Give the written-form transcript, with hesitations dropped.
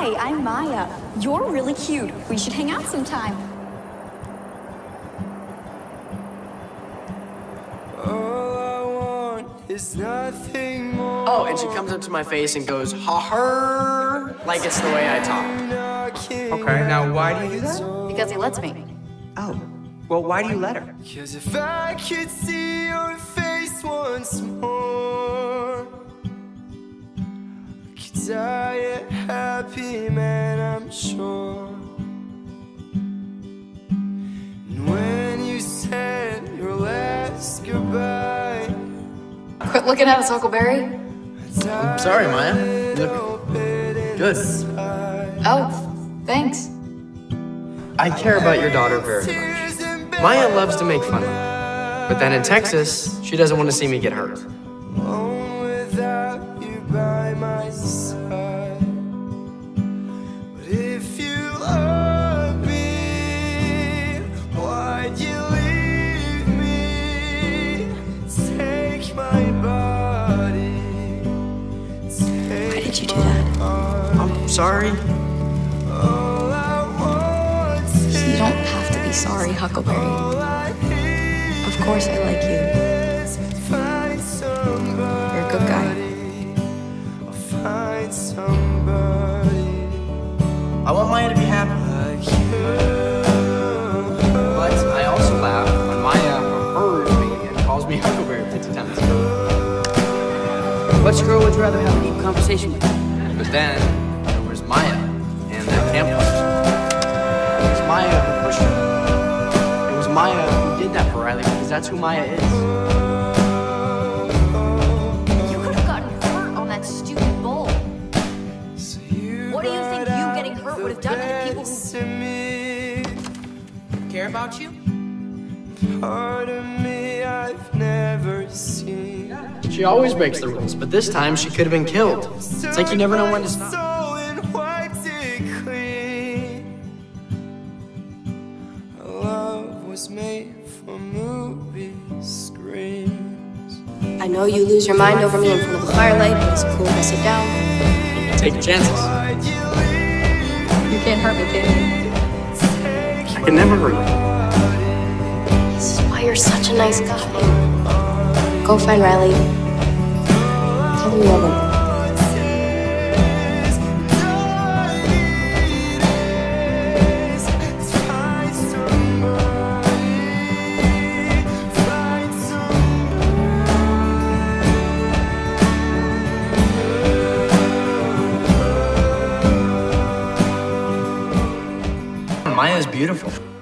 Hi, I'm Maya. You're really cute. We should hang out sometime. Oh, and she comes up to my face and goes, ha-her, like it's the way I talk. Okay, now why do you do that? Because he lets me. Oh, well, why do you let her? Cause if I could see your face once more, I could die a happy man, I'm sure. And when you said your last goodbye, Quit looking at us, Huckleberry. I'm sorry, Maya. You look good. Oh, thanks. I care about your daughter very much. Maya loves to make fun of me. But then in Texas, she doesn't want to see me get hurt. alone without you by my side. But if you love me, why'd you leave me? Take my body. Why did you do that? I'm sorry. All I want You don't have to be sorry, Huckleberry. Of course I like you. is find somebody. You're a good guy. I'll find somebody I want Maya to be happy. like you. But I also laugh when Maya refers me and calls me Huckleberry 50 times. Which girl would you rather have a deep conversation with? But then there was Maya and that campfire. It was Maya who pushed her. It was Maya who did that for Riley because that's who Maya is. You could have gotten hurt on that stupid bowl. So you What do you think you getting hurt would have done to the people who... to me, Care about you? part of me I've never seen. She always breaks the rules, but this time she could have been killed. It's like you never know when to stop. Soul and wiped it clean. Our love was made for movie screens. I know you lose your mind over me in front of the firelight, but is it cool if I sit down? Take chances. Why'd you leave? You can't hurt me, can you? I can never hurt you. This is why you're such a nice guy. Go find Riley. Tell him you love him. Maya is beautiful.